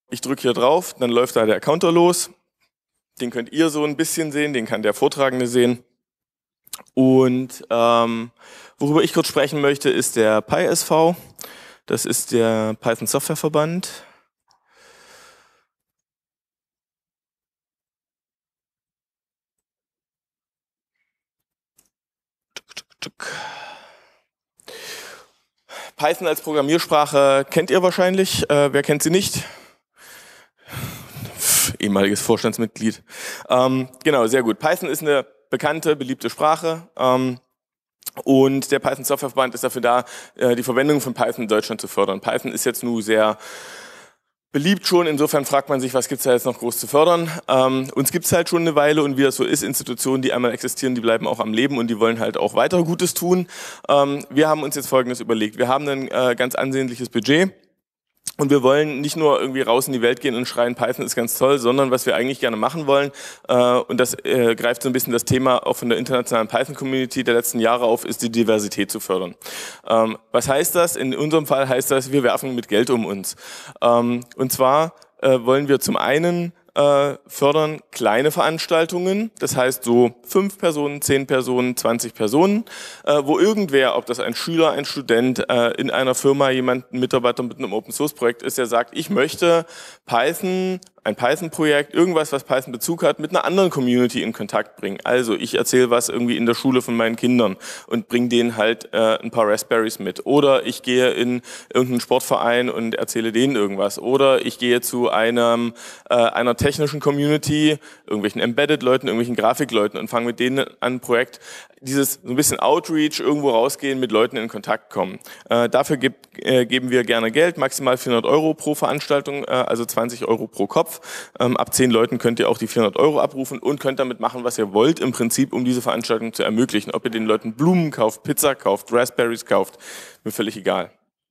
Ich drücke hier drauf, dann läuft da der Counter los. Den könnt ihr so ein bisschen sehen, den kann der Vortragende sehen. Und worüber ich kurz sprechen möchte, ist der PySV. Das ist der Python Software Verband. Python als Programmiersprache kennt ihr wahrscheinlich. Wer kennt sie nicht? Ehemaliges Vorstandsmitglied. Genau, sehr gut. Python ist eine bekannte, beliebte Sprache. Und der Python Software Verband ist dafür da, die Verwendung von Python in Deutschland zu fördern. Python ist jetzt nun sehr beliebt schon, insofern fragt man sich, was gibt's da jetzt noch groß zu fördern. Uns gibt's halt schon eine Weile und wie das so ist, Institutionen, die einmal existieren, die bleiben auch am Leben und die wollen halt auch weiter Gutes tun. Wir haben uns jetzt Folgendes überlegt. Wir haben ein ganz ansehnliches Budget. Und wir wollen nicht nur irgendwie raus in die Welt gehen und schreien, Python ist ganz toll, sondern was wir eigentlich gerne machen wollen, und das greift so ein bisschen das Thema auch von der internationalen Python-Community der letzten Jahre auf, ist die Diversität zu fördern. Was heißt das? In unserem Fall heißt das, wir werfen mit Geld um uns. Und zwar wollen wir zum einen fördern kleine Veranstaltungen, das heißt so 5 Personen, 10 Personen, 20 Personen, wo irgendwer, ob das ein Schüler, ein Student, in einer Firma jemand, ein Mitarbeiter mit einem Open-Source-Projekt ist, der sagt, ich möchte Python, ein Python-Projekt, irgendwas, was Python-Bezug hat, mit einer anderen Community in Kontakt bringen. Also ich erzähle was irgendwie in der Schule von meinen Kindern und bringe denen halt ein paar Raspberries mit. Oder ich gehe in irgendeinen Sportverein und erzähle denen irgendwas. Oder ich gehe zu einer technischen Community, irgendwelchen Embedded-Leuten, irgendwelchen Grafikleuten und fange mit denen an ein Projekt. Dieses so ein bisschen Outreach, irgendwo rausgehen, mit Leuten in Kontakt kommen. Dafür geben wir gerne Geld, maximal 400 € pro Veranstaltung, also 20 € pro Kopf. Ab 10 Leuten könnt ihr auch die 400 € abrufen und könnt damit machen, was ihr wollt, im Prinzip, um diese Veranstaltung zu ermöglichen. Ob ihr den Leuten Blumen kauft, Pizza kauft, Raspberries kauft, mir völlig egal.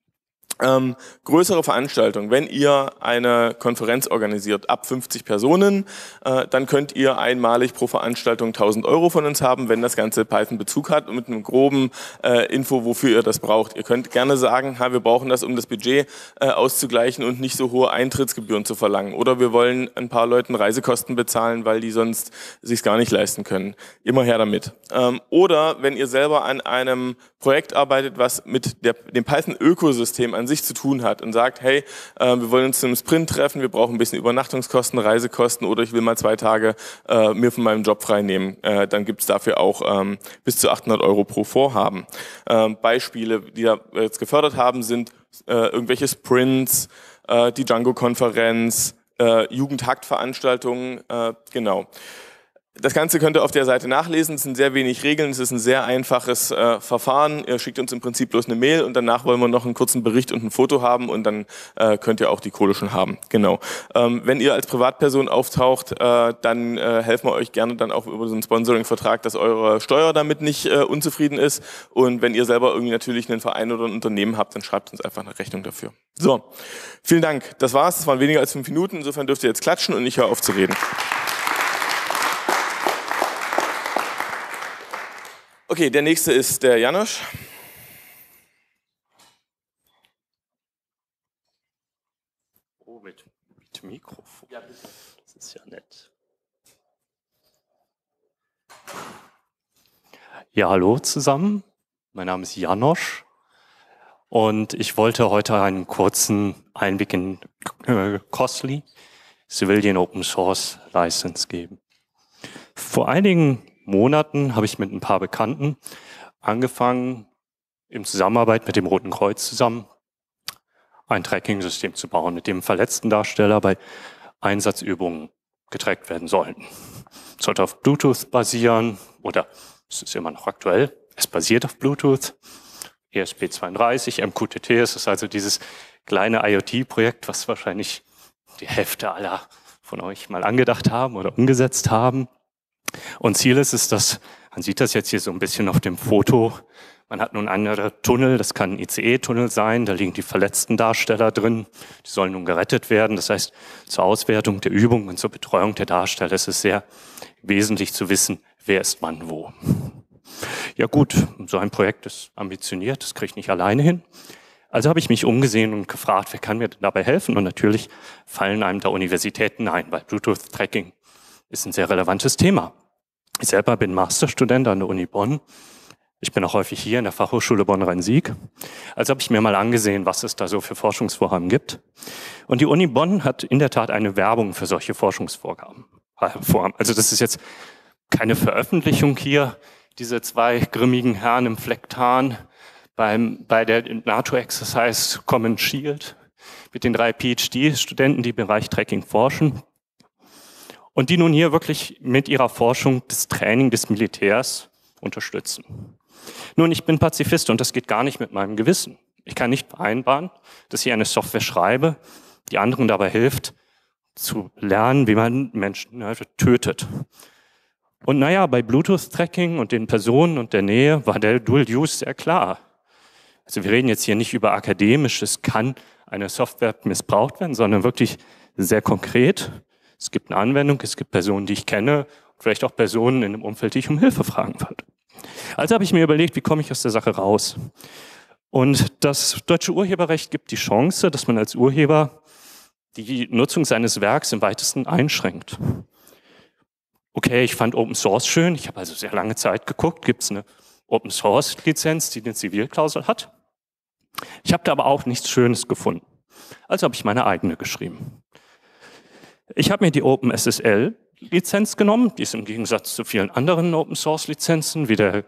Größere Veranstaltungen, wenn ihr eine Konferenz organisiert, ab 50 Personen, dann könnt ihr einmalig pro Veranstaltung 1000 € von uns haben, wenn das Ganze Python-Bezug hat und mit einem groben Info, wofür ihr das braucht. Ihr könnt gerne sagen, wir brauchen das, um das Budget auszugleichen und nicht so hohe Eintrittsgebühren zu verlangen. Oder wir wollen ein paar Leuten Reisekosten bezahlen, weil die sonst sich's gar nicht leisten können. Immer her damit. Oder wenn ihr selber an einem Projekt arbeitet, was mit dem Python-Ökosystem an sich zu tun hat und sagt, hey, wir wollen uns zu einem Sprint treffen, wir brauchen ein bisschen Übernachtungskosten, Reisekosten oder ich will mal 2 Tage mir von meinem Job frei nehmen, dann gibt's dafür auch bis zu 800 € pro Vorhaben. Beispiele, die da jetzt gefördert haben, sind irgendwelche Sprints, die Django-Konferenz, Jugendhakt-Veranstaltungen, genau. Das Ganze könnt ihr auf der Seite nachlesen, es sind sehr wenig Regeln, es ist ein sehr einfaches Verfahren. Ihr schickt uns im Prinzip bloß eine Mail und danach wollen wir noch einen kurzen Bericht und ein Foto haben und dann könnt ihr auch die Kohle schon haben. Genau. Wenn ihr als Privatperson auftaucht, dann helfen wir euch gerne dann auch über so einen Sponsoring-Vertrag, dass eure Steuer damit nicht unzufrieden ist. Und wenn ihr selber irgendwie natürlich einen Verein oder ein Unternehmen habt, dann schreibt uns einfach eine Rechnung dafür. So, vielen Dank. Das war's. Das waren weniger als 5 Minuten. Insofern dürft ihr jetzt klatschen und ich höre auf zu reden. Okay, der nächste ist der Janosch. Oh, mit Mikrofon. Ja, bitte. Das ist ja nett. Ja, hallo zusammen. Mein Name ist Janosch und ich wollte heute einen kurzen Einblick in COSLI, Civilian Open Source License, geben. Vor einigen Monaten habe ich mit ein paar Bekannten angefangen, in Zusammenarbeit mit dem Roten Kreuz zusammen ein Tracking-System zu bauen, mit dem verletzten Darsteller bei Einsatzübungen getrackt werden sollten. Es sollte auf Bluetooth basieren, oder es ist immer noch aktuell, es basiert auf Bluetooth, ESP32, MQTT, es ist also dieses kleine IoT-Projekt, was wahrscheinlich die Hälfte aller von euch mal angedacht haben oder umgesetzt haben. Und Ziel ist es, dass, man sieht das jetzt hier so ein bisschen auf dem Foto, man hat nun einen Tunnel, das kann ein ICE-Tunnel sein, da liegen die verletzten Darsteller drin, die sollen nun gerettet werden. Das heißt, zur Auswertung der Übung und zur Betreuung der Darsteller ist es sehr wesentlich zu wissen, wer ist wann wo. Ja gut, so ein Projekt ist ambitioniert, das kriege ich nicht alleine hin. Also habe ich mich umgesehen und gefragt, wer kann mir denn dabei helfen? Und natürlich fallen einem da Universitäten ein, weil Bluetooth-Tracking ist ein sehr relevantes Thema. Ich selber bin Masterstudent an der Uni Bonn. Ich bin auch häufig hier in der Fachhochschule Bonn-Rhein-Sieg. Also habe ich mir mal angesehen, was es da so für Forschungsvorhaben gibt. Und die Uni Bonn hat in der Tat eine Werbung für solche Forschungsvorhaben. Also das ist jetzt keine Veröffentlichung hier. Diese zwei grimmigen Herren im Flecktarn bei der NATO-Exercise Common Shield mit den 3 PhD-Studenten, die im Bereich Tracking forschen. Und die nun hier wirklich mit ihrer Forschung das Training des Militärs unterstützen. Nun, ich bin Pazifist und das geht gar nicht mit meinem Gewissen. Ich kann nicht vereinbaren, dass ich eine Software schreibe, die anderen dabei hilft, zu lernen, wie man Menschen tötet. Und naja, bei Bluetooth-Tracking und den Personen und der Nähe war der Dual-Use sehr klar. Also wir reden jetzt hier nicht über akademisches, kann eine Software missbraucht werden, sondern wirklich sehr konkret. Es gibt eine Anwendung, es gibt Personen, die ich kenne, vielleicht auch Personen in dem Umfeld, die ich um Hilfe fragen würde. Also habe ich mir überlegt, wie komme ich aus der Sache raus? Und das deutsche Urheberrecht gibt die Chance, dass man als Urheber die Nutzung seines Werks im weitesten einschränkt. Okay, ich fand Open Source schön, ich habe also sehr lange Zeit geguckt, gibt es eine Open Source Lizenz, die eine Zivilklausel hat? Ich habe da aber auch nichts Schönes gefunden. Also habe ich meine eigene geschrieben. Ich habe mir die OpenSSL-Lizenz genommen, die ist im Gegensatz zu vielen anderen Open-Source-Lizenzen wie der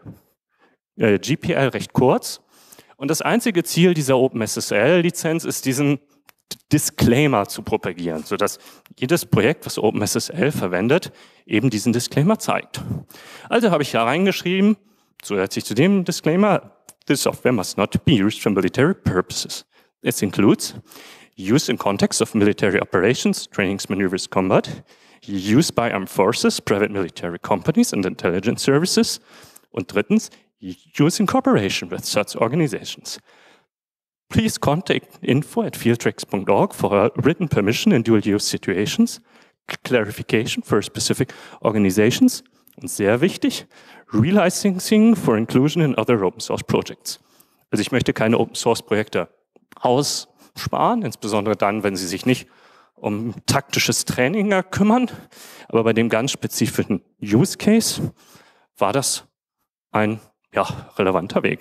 GPL recht kurz. Und das einzige Ziel dieser OpenSSL-Lizenz ist, diesen Disclaimer zu propagieren, sodass jedes Projekt, was OpenSSL verwendet, eben diesen Disclaimer zeigt. Also habe ich da reingeschrieben, zusätzlich zu dem Disclaimer, this software must not be used for military purposes. This includes use in context of military operations, trainings, maneuvers, combat, use by armed forces, private military companies and intelligence services. Und drittens, use in cooperation with such organizations. Please contact info@fieldtracks.org for a written permission in dual-use situations, clarification for specific organizations und sehr wichtig, relicensing for inclusion in other open-source projects. Also ich möchte keine Open-Source-Projekte aussparen, insbesondere dann, wenn sie sich nicht um taktisches Training kümmern. Aber bei dem ganz spezifischen Use Case war das ein relevanter Weg.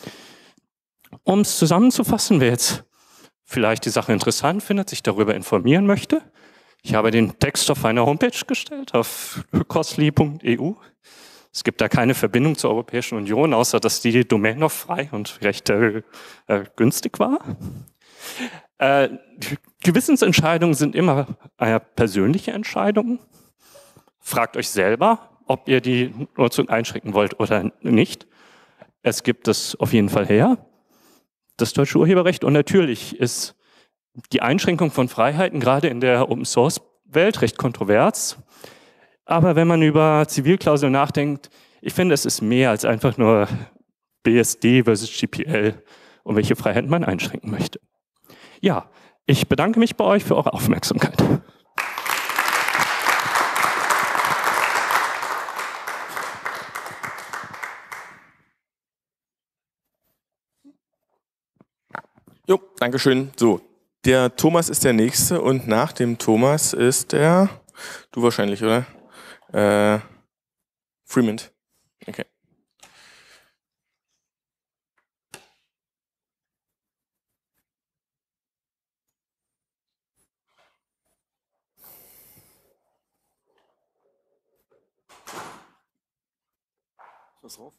Um es zusammenzufassen, wer jetzt vielleicht die Sache interessant findet, sich darüber informieren möchte, ich habe den Text auf eine Homepage gestellt, auf cosly.eu. Es gibt da keine Verbindung zur Europäischen Union, außer dass die Domain noch frei und recht günstig war. Gewissensentscheidungen sind immer persönliche Entscheidungen. Fragt euch selber, ob ihr die Nutzung einschränken wollt oder nicht. Es gibt es auf jeden Fall her, das deutsche Urheberrecht. Und natürlich ist die Einschränkung von Freiheiten gerade in der Open-Source-Welt recht kontrovers. Aber wenn man über Zivilklauseln nachdenkt, ich finde, es ist mehr als einfach nur BSD versus GPL und welche Freiheiten man einschränken möchte. Ja, ich bedanke mich bei euch für eure Aufmerksamkeit. Jo, Dankeschön. So, der Thomas ist der Nächste und nach dem Thomas ist der, du wahrscheinlich, oder? Freeman. Okay. Was drauf?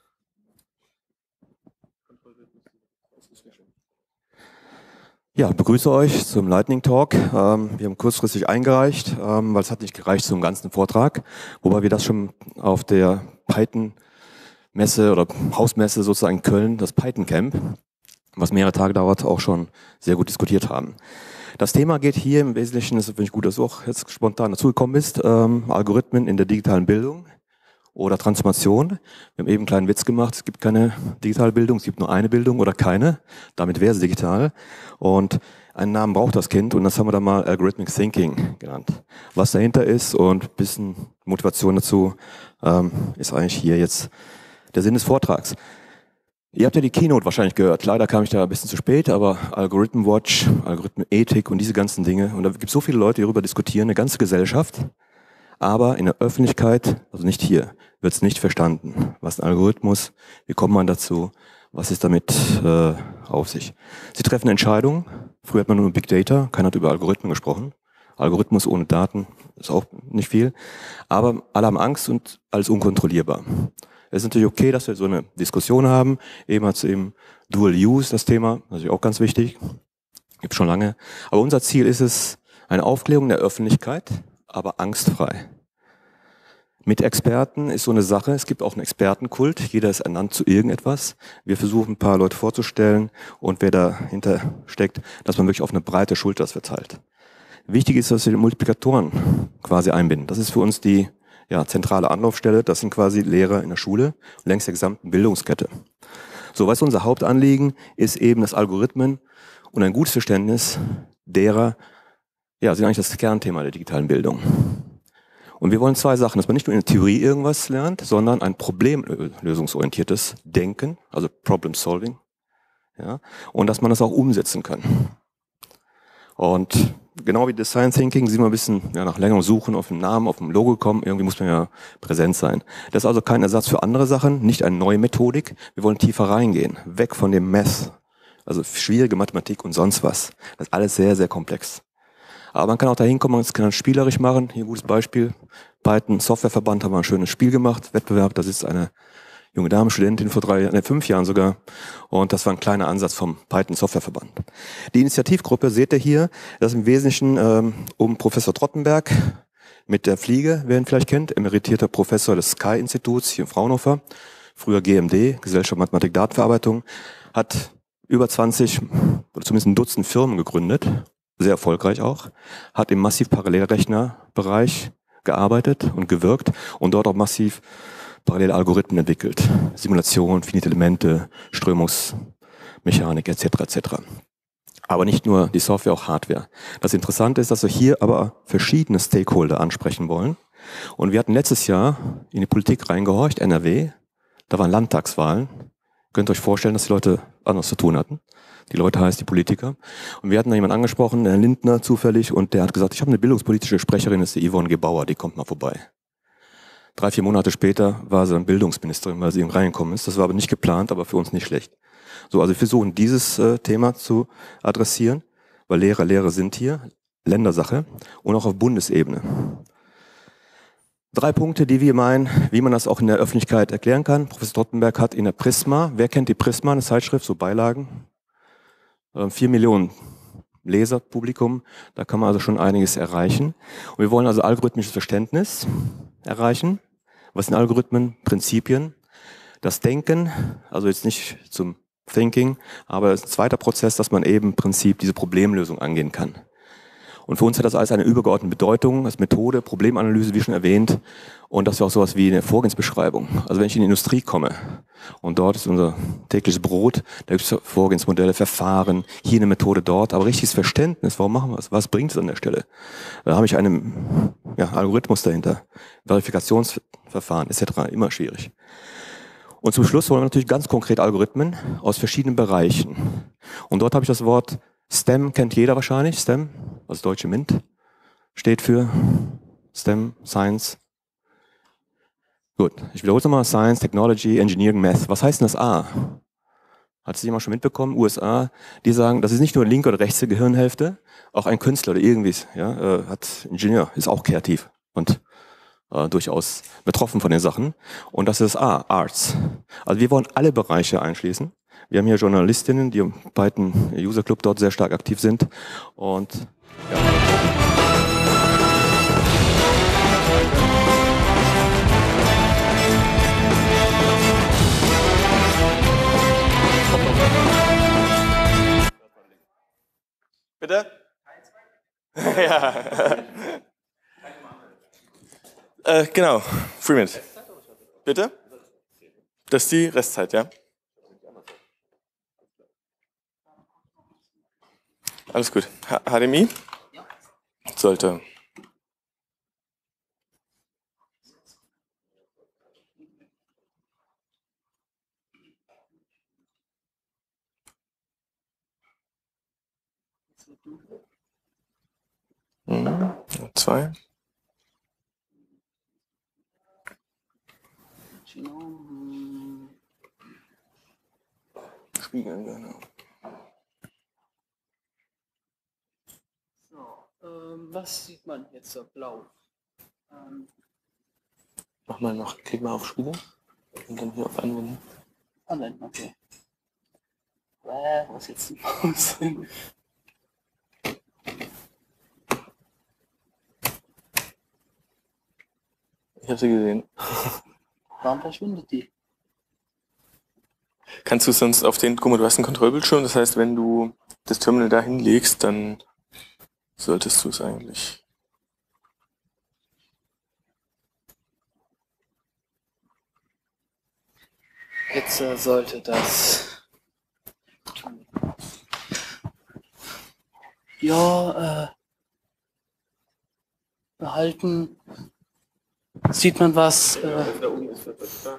Ja, begrüße euch zum Lightning Talk. Wir haben kurzfristig eingereicht, weil es hat nicht gereicht zum ganzen Vortrag, wobei wir das schon auf der Python-Messe oder Hausmesse sozusagen in Köln, das Python Camp, was mehrere Tage dauert, auch schon sehr gut diskutiert haben. Das Thema geht hier im Wesentlichen, das finde ich gut, dass du auch jetzt spontan dazugekommen bist, Algorithmen in der digitalen Bildung oder Transformation. Wir haben eben einen kleinen Witz gemacht, es gibt keine digitale Bildung, es gibt nur eine Bildung oder keine. Damit wäre es digital. Und einen Namen braucht das Kind und das haben wir dann mal Algorithmic Thinking genannt. Was dahinter ist und ein bisschen Motivation dazu ist eigentlich hier jetzt der Sinn des Vortrags. Ihr habt ja die Keynote wahrscheinlich gehört. Leider kam ich da ein bisschen zu spät, aber Algorithm Watch, Algorithmenethik und diese ganzen Dinge. Und da gibt es so viele Leute, die darüber diskutieren, eine ganze Gesellschaft. Aber in der Öffentlichkeit, also nicht hier, wird es nicht verstanden. Was ist ein Algorithmus? Wie kommt man dazu? Was ist damit auf sich? Sie treffen Entscheidungen. Früher hat man nur Big Data, keiner hat über Algorithmen gesprochen. Algorithmus ohne Daten ist auch nicht viel. Aber alle haben Angst und alles unkontrollierbar. Es ist natürlich okay, dass wir so eine Diskussion haben. Eben hat es eben Dual Use, das Thema, natürlich auch ganz wichtig. Gibt schon lange. Aber unser Ziel ist es, eine Aufklärung der Öffentlichkeit, aber angstfrei. Mit Experten ist so eine Sache. Es gibt auch einen Expertenkult. Jeder ist ernannt zu irgendetwas. Wir versuchen, ein paar Leute vorzustellen und wer dahinter steckt, dass man wirklich auf eine breite Schulter das verteilt. Wichtig ist, dass wir die Multiplikatoren quasi einbinden. Das ist für uns die zentrale Anlaufstelle. Das sind quasi Lehrer in der Schule längs der gesamten Bildungskette. So, was unser Hauptanliegen ist eben, dass Algorithmen und ein gutes Verständnis derer, sind eigentlich das Kernthema der digitalen Bildung. Und wir wollen zwei Sachen, dass man nicht nur in der Theorie irgendwas lernt, sondern ein problemlösungsorientiertes Denken, also Problem Solving, und dass man das auch umsetzen kann. Und genau wie Design Thinking sind wir ein bisschen nach längerem Suchen auf den Namen, auf dem Logo kommen. Irgendwie muss man ja präsent sein. Das ist also kein Ersatz für andere Sachen, nicht eine neue Methodik. Wir wollen tiefer reingehen, weg von dem Math, also schwierige Mathematik und sonst was. Das ist alles sehr, sehr komplex. Aber man kann auch da hinkommen, man kann das spielerisch machen. Hier ein gutes Beispiel. Python Softwareverband haben wir ein schönes Spiel gemacht, Wettbewerb. Da sitzt eine junge Dame, Studentin vor 5 Jahren sogar. Und das war ein kleiner Ansatz vom Python Softwareverband. Die Initiativgruppe seht ihr hier, das ist im Wesentlichen um Professor Trottenberg mit der Fliege, wer ihn vielleicht kennt, emeritierter Professor des Sky-Instituts hier in Fraunhofer, früher GMD, Gesellschaft Mathematik Datenverarbeitung, hat über 20 oder zumindest ein Dutzend Firmen gegründet, sehr erfolgreich auch, hat im massiv Parallelrechnerbereich gearbeitet und gewirkt und dort auch massiv parallele Algorithmen entwickelt. Simulation, finite Elemente, Strömungsmechanik etc. etc. Aber nicht nur die Software, auch Hardware. Das Interessante ist, dass wir hier aber verschiedene Stakeholder ansprechen wollen. Und wir hatten letztes Jahr in die Politik reingehorcht, NRW, da waren Landtagswahlen. Ihr könnt euch vorstellen, dass die Leute anderes zu tun hatten. Die Leute heißt die Politiker. Und wir hatten da jemanden angesprochen, Herr Lindner zufällig, und der hat gesagt, ich habe eine bildungspolitische Sprecherin, das ist die Yvonne Gebauer, die kommt mal vorbei. 3, 4 Monate später war sie dann Bildungsministerin, weil sie eben reingekommen ist. Das war aber nicht geplant, aber für uns nicht schlecht. So, also wir versuchen dieses Thema zu adressieren, weil Lehrer sind hier, Ländersache und auch auf Bundesebene. 3 Punkte, die wir meinen, wie man das auch in der Öffentlichkeit erklären kann. Professor Trottenberg hat in der Prisma, wer kennt die Prisma, eine Zeitschrift, so Beilagen, 4 Millionen Leserpublikum, da kann man also schon einiges erreichen. Und wir wollen also algorithmisches Verständnis erreichen. Was sind Algorithmen? Prinzipien. Das Denken, also jetzt nicht zum Thinking, aber es ist ein zweiter Prozess, dass man eben im Prinzip diese Problemlösung angehen kann. Und für uns hat das alles eine übergeordnete Bedeutung, als Methode, Problemanalyse, wie schon erwähnt, und das ist auch sowas wie eine Vorgehensbeschreibung. Also wenn ich in die Industrie komme und dort ist unser tägliches Brot, da gibt es Vorgehensmodelle, Verfahren, hier eine Methode, dort, aber richtiges Verständnis, warum machen wir es, was bringt es an der Stelle? Da habe ich einen Algorithmus dahinter, Verifikationsverfahren etc., immer schwierig. Und zum Schluss wollen wir natürlich ganz konkret Algorithmen aus verschiedenen Bereichen. Und dort habe ich das Wort STEM, kennt jeder wahrscheinlich, STEM, also deutsche MINT, steht für STEM, Science. Gut, ich wiederhole es nochmal, Science, Technology, Engineering, Math. Was heißt denn das A? Hat es jemand schon mitbekommen? USA, die sagen, das ist nicht nur linke oder rechte Gehirnhälfte, auch ein Künstler oder irgendwie, hat Ingenieur, ist auch kreativ und durchaus betroffen von den Sachen. Und das ist das A, Arts. Also wir wollen alle Bereiche einschließen. Wir haben hier Journalistinnen, die im Python User Club dort sehr stark aktiv sind. Und ja. Bitte? Ja. Genau, Freeman. Bitte? Das ist die Restzeit, ja? Alles gut. HDMI? Sollte. 2. Spiegeln, genau. So, was sieht man jetzt so blau? Mach mal noch, klick mal auf Spiegeln und dann hier auf Anwenden. Anwenden, okay. Was ist jetzt die Maus? Ich habe sie gesehen. Warum verschwindet die? Kannst du sonst auf den, guck mal, du hast einen Kontrollbildschirm, das heißt, wenn du das Terminal da hinlegst, dann solltest du es eigentlich. Jetzt sollte das. Ja, behalten. Sieht man was? Da oben ist das.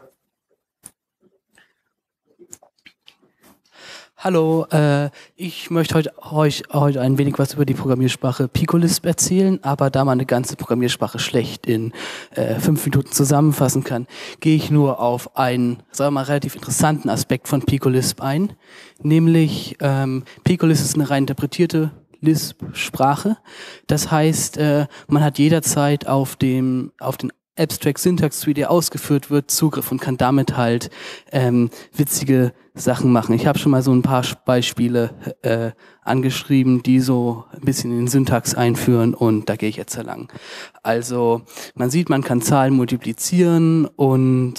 Hallo, ich möchte euch heute ein wenig was über die Programmiersprache Picolisp erzählen, aber da man eine ganze Programmiersprache schlecht in 5 Minuten zusammenfassen kann, gehe ich nur auf einen, sagen wir mal, relativ interessanten Aspekt von Picolisp ein, nämlich Picolisp ist eine rein interpretierte Lisp-Sprache. Das heißt, man hat jederzeit auf den Abstract Syntax Tree, der ausgeführt wird, Zugriff und kann damit halt witzige Sachen machen. Ich habe schon mal so ein paar Beispiele angeschrieben, die so ein bisschen in den Syntax einführen und da gehe ich jetzt lang. Also man sieht, man kann Zahlen multiplizieren und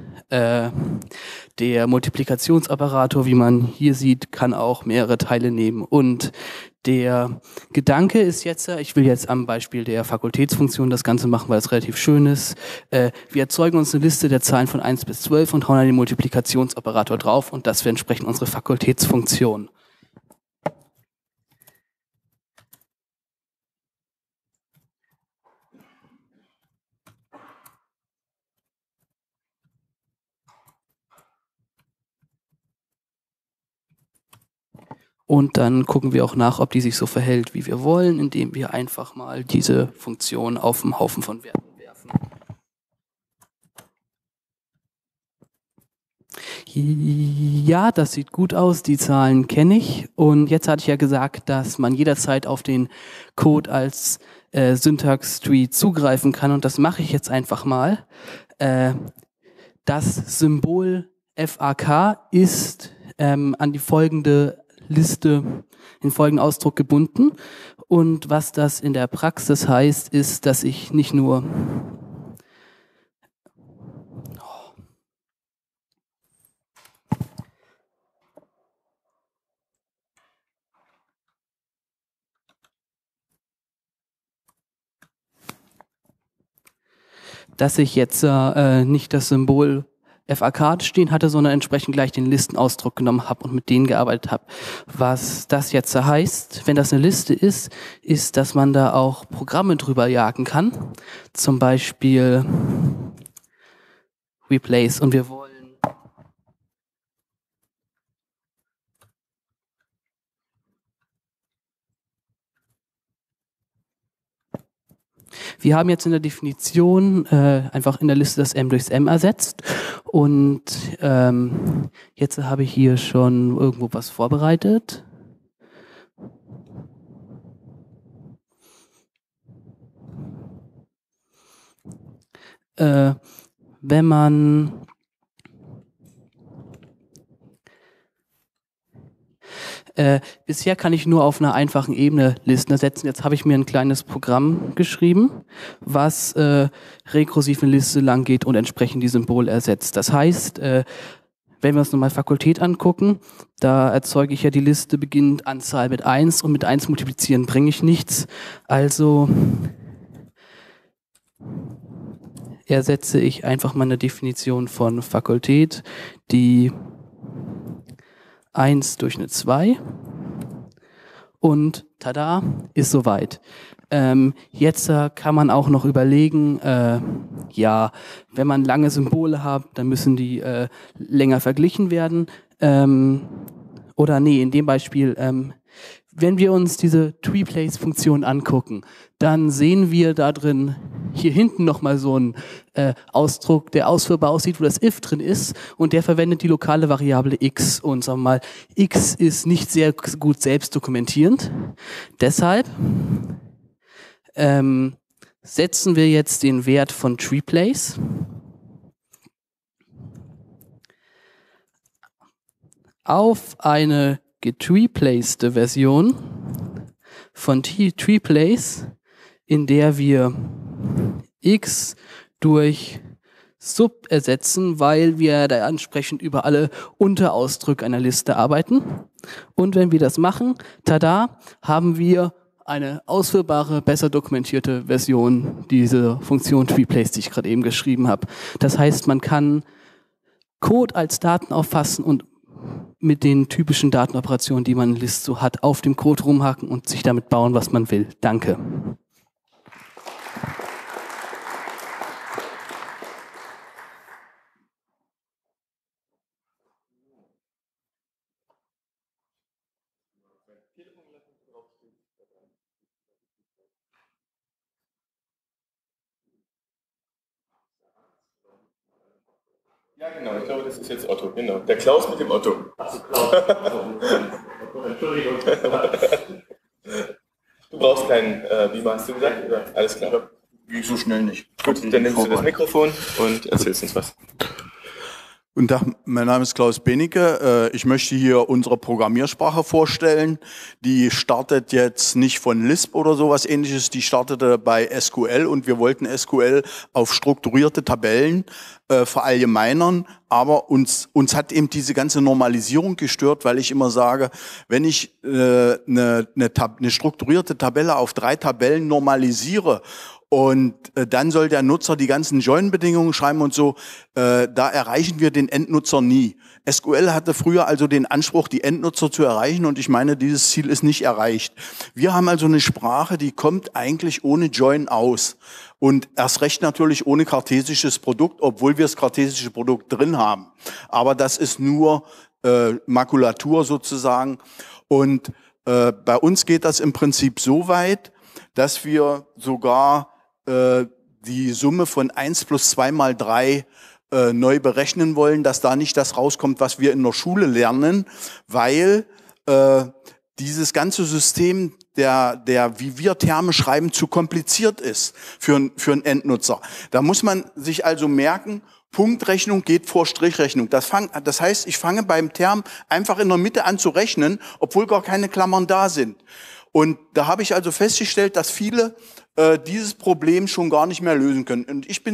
der Multiplikationsoperator, wie man hier sieht, kann auch mehrere Teile nehmen. Und der Gedanke ist jetzt, ich will jetzt am Beispiel der Fakultätsfunktion das Ganze machen, weil es relativ schön ist. Wir erzeugen uns eine Liste der Zahlen von 1 bis 12 und hauen dann den Multiplikationsoperator drauf und das wäre entsprechend unsere Fakultätsfunktion. Und dann gucken wir auch nach, ob die sich so verhält, wie wir wollen, indem wir einfach mal diese Funktion auf einen Haufen von Werten werfen. Ja, das sieht gut aus, die Zahlen kenne ich. Und jetzt hatte ich ja gesagt, dass man jederzeit auf den Code als Syntax-Tree zugreifen kann. Und das mache ich jetzt einfach mal. Das Symbol FAK ist an die folgende Liste in folgenden Ausdruck gebunden. Und was das in der Praxis heißt, ist, dass ich nicht nur dass ich jetzt nicht das Symbol FAK stehen hatte, sondern entsprechend gleich den Listenausdruck genommen habe und mit denen gearbeitet habe. Was das jetzt heißt, wenn das eine Liste ist, ist, dass man da auch Programme drüber jagen kann. Zum Beispiel Replace und wir wollen wir haben jetzt in der Definition einfach in der Liste das M durchs M ersetzt und jetzt habe ich hier schon irgendwo was vorbereitet. Wenn man bisher kann ich nur auf einer einfachen Ebene Listen ersetzen. Jetzt habe ich mir ein kleines Programm geschrieben, was rekursiv eine Liste lang geht und entsprechend die Symbole ersetzt. Das heißt, wenn wir uns nochmal Fakultät angucken, da erzeuge ich ja die Liste beginnend Anzahl mit 1 und mit 1 multiplizieren bringe ich nichts. Also ersetze ich einfach mal eine Definition von Fakultät, die 1 durch eine 2 und tada, ist soweit. Jetzt kann man auch noch überlegen, ja, wenn man lange Symbole hat, dann müssen die länger verglichen werden. Oder nee, in dem Beispiel Wenn wir uns diese TreePlace-Funktion angucken, dann sehen wir da drin hier hinten nochmal so einen Ausdruck, der ausführbar aussieht, wo das if drin ist, und der verwendet die lokale Variable x. Und sagen wir mal, x ist nicht sehr gut selbst dokumentierend. Deshalb setzen wir jetzt den Wert von TreePlace auf eine getreeplaced Version von TreePlace, in der wir x durch Sub ersetzen, weil wir da entsprechend über alle Unterausdrücke einer Liste arbeiten. Und wenn wir das machen, tada, haben wir eine ausführbare, besser dokumentierte Version dieser Funktion TreePlace, die ich gerade eben geschrieben habe. Das heißt, man kann Code als Daten auffassen und mit den typischen Datenoperationen, die man in List so hat, auf dem Code rumhaken und sich damit bauen, was man will. Danke. Ja, genau, ich glaube, das ist jetzt Otto, genau. Der Klaus mit dem Otto. Achso, Klaus. Entschuldigung. Du brauchst keinen Beamer, hast du gesagt? Oder? Alles klar. Wie so schnell nicht. Gut, dann nimmst du das Mikrofon und erzählst uns was. Guten Tag, mein Name ist Klaus Benecke. Ich möchte hier unsere Programmiersprache vorstellen. Die startet jetzt nicht von Lisp oder sowas Ähnliches, die startete bei SQL und wir wollten SQL auf strukturierte Tabellen verallgemeinern, aber uns hat eben diese ganze Normalisierung gestört, weil ich immer sage, wenn ich eine strukturierte Tabelle auf 3 Tabellen normalisiere und dann soll der Nutzer die ganzen Join-Bedingungen schreiben und so, da erreichen wir den Endnutzer nie. SQL hatte früher also den Anspruch, die Endnutzer zu erreichen und ich meine, dieses Ziel ist nicht erreicht. Wir haben also eine Sprache, die kommt eigentlich ohne Join aus und erst recht natürlich ohne kartesisches Produkt, obwohl wir das kartesische Produkt drin haben. Aber das ist nur Makulatur sozusagen und bei uns geht das im Prinzip so weit, dass wir sogar die Summe von 1 plus 2 mal 3 neu berechnen wollen, dass da nicht das rauskommt, was wir in der Schule lernen, weil dieses ganze System, wie wir Terme schreiben, zu kompliziert ist für einen Endnutzer. Da muss man sich also merken, Punktrechnung geht vor Strichrechnung. Das heißt, ich fange beim Term einfach in der Mitte an zu rechnen, obwohl gar keine Klammern da sind. Und da habe ich also festgestellt, dass viele dieses Problem schon gar nicht mehr lösen können. Und ich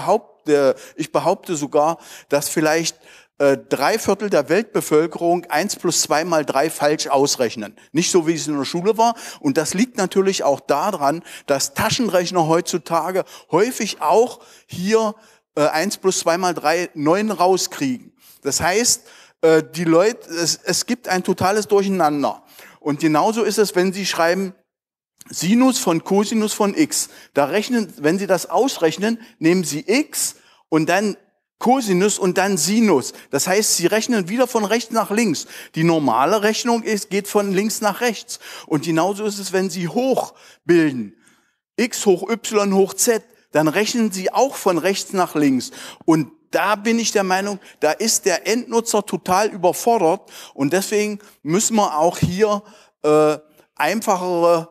behaupte sogar, dass vielleicht 3/4 der Weltbevölkerung 1 plus 2 mal 3 falsch ausrechnen. Nicht so, wie es in der Schule war. Und das liegt natürlich auch daran, dass Taschenrechner heutzutage häufig auch hier 1 plus 2 mal 3 9 rauskriegen. Das heißt, die Leute, es gibt ein totales Durcheinander. Und genauso ist es, wenn Sie schreiben Sinus von Cosinus von x. Wenn Sie das ausrechnen, nehmen Sie x und dann Cosinus und dann Sinus. Das heißt, Sie rechnen wieder von rechts nach links. Die normale Rechnung geht von links nach rechts. Und genauso ist es, wenn Sie hoch bilden. X hoch y hoch z. Dann rechnen Sie auch von rechts nach links. Und da bin ich der Meinung, da ist der Endnutzer total überfordert. Und deswegen müssen wir auch hier einfachere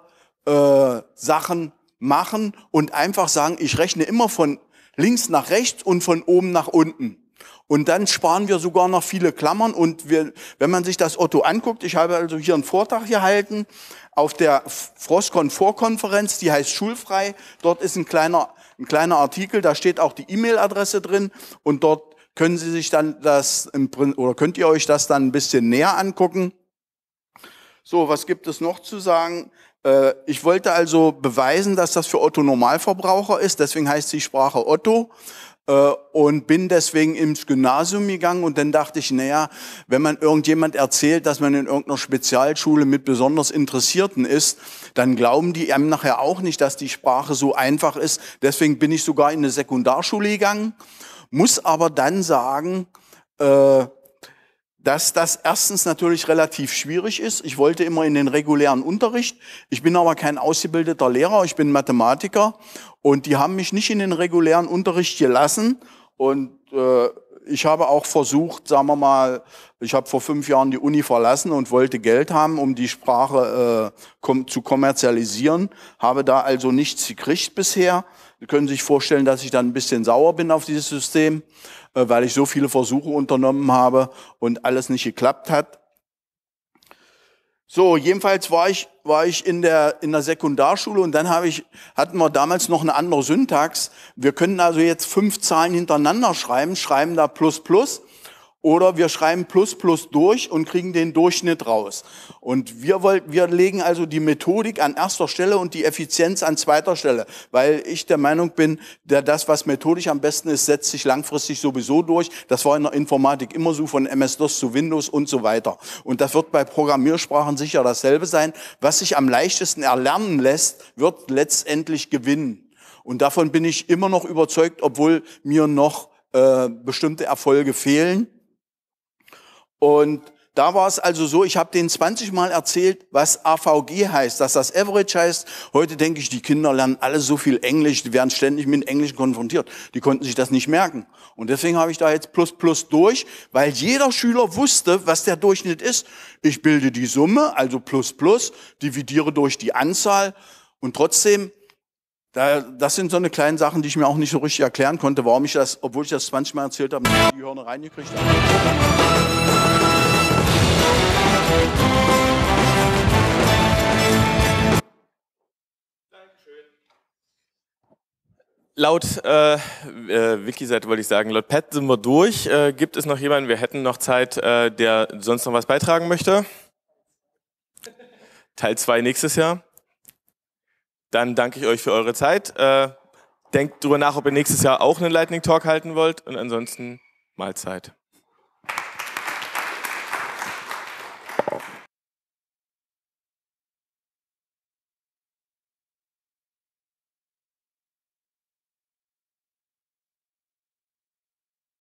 Sachen machen und einfach sagen, ich rechne immer von links nach rechts und von oben nach unten. Und dann sparen wir sogar noch viele Klammern. Und wenn man sich das Otto anguckt, ich habe also hier einen Vortrag gehalten auf der Frostcon-Vorkonferenz, die heißt Schulfrei. Dort ist ein kleiner Artikel, da steht auch die E-Mail-Adresse drin und dort können Sie sich dann könnt ihr euch das dann ein bisschen näher angucken. So, was gibt es noch zu sagen? Ich wollte also beweisen, dass das für Otto Normalverbraucher ist, deswegen heißt die Sprache Otto. Und bin deswegen ins Gymnasium gegangen und dann dachte ich, naja, wenn man irgendjemand erzählt, dass man in irgendeiner Spezialschule mit besonders Interessierten ist, dann glauben die einem nachher auch nicht, dass die Sprache so einfach ist. Deswegen bin ich sogar in eine Sekundarschule gegangen, muss aber dann sagen, dass das erstens natürlich relativ schwierig ist. Ich wollte immer in den regulären Unterricht. Ich bin aber kein ausgebildeter Lehrer, ich bin Mathematiker und die haben mich nicht in den regulären Unterricht gelassen. Und ich habe auch versucht, sagen wir mal, ich habe vor 5 Jahren die Uni verlassen und wollte Geld haben, um die Sprache zu kommerzialisieren. Habe da also nichts gekriegt bisher. Sie können sich vorstellen, dass ich dann ein bisschen sauer bin auf dieses System, weil ich so viele Versuche unternommen habe und alles nicht geklappt hat. So, jedenfalls war ich in der Sekundarschule und dann hatten wir damals noch eine andere Syntax. Wir können also jetzt 5 Zahlen hintereinander schreiben da plus plus. Oder wir schreiben plus plus durch und kriegen den Durchschnitt raus. Und wir legen also die Methodik an erster Stelle und die Effizienz an zweiter Stelle. Weil ich der Meinung bin, das, was methodisch am besten ist, setzt sich langfristig sowieso durch. Das war in der Informatik immer so, von MS-DOS zu Windows und so weiter. Und das wird bei Programmiersprachen sicher dasselbe sein. Was sich am leichtesten erlernen lässt, wird letztendlich gewinnen. Und davon bin ich immer noch überzeugt, obwohl mir noch bestimmte Erfolge fehlen. Und da war es also so, ich habe denen 20 Mal erzählt, was AVG heißt, dass das Average heißt. Heute denke ich, die Kinder lernen alle so viel Englisch, die werden ständig mit Englisch konfrontiert. Die konnten sich das nicht merken. Und deswegen habe ich da jetzt plus plus durch, weil jeder Schüler wusste, was der Durchschnitt ist. Ich bilde die Summe, also plus plus, dividiere durch die Anzahl und trotzdem, das sind so eine kleinen Sachen, die ich mir auch nicht so richtig erklären konnte, warum ich das, obwohl ich das 20 Mal erzählt habe, nicht in die Hörner reingekriegt habe. Laut Wiki-Seite wollte ich sagen, laut Pat sind wir durch. Gibt es noch jemanden, wir hätten noch Zeit, der sonst noch was beitragen möchte? Teil 2 nächstes Jahr. Dann danke ich euch für eure Zeit. Denkt drüber nach, ob ihr nächstes Jahr auch einen Lightning Talk halten wollt und ansonsten Mahlzeit.